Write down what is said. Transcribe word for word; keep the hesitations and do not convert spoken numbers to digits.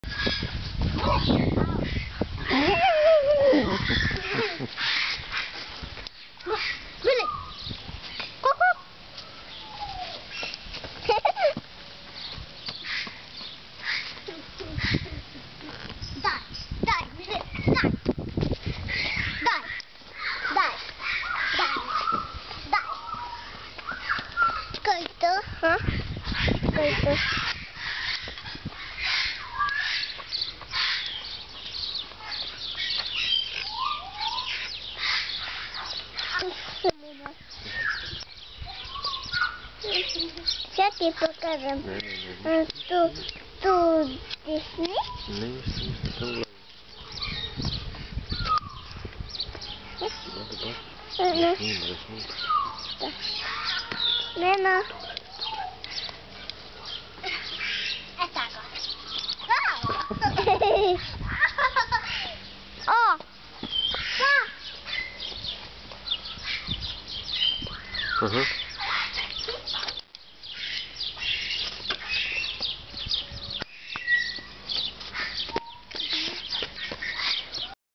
Billy. Cuckoo. Die. Die. Die. Die. Die. Die. Die. Skøyte. Hæ? Skøyte. Сейчас тебе покажем. Тут, тут Disney. Не, не, Лена. Лена. О! Ага.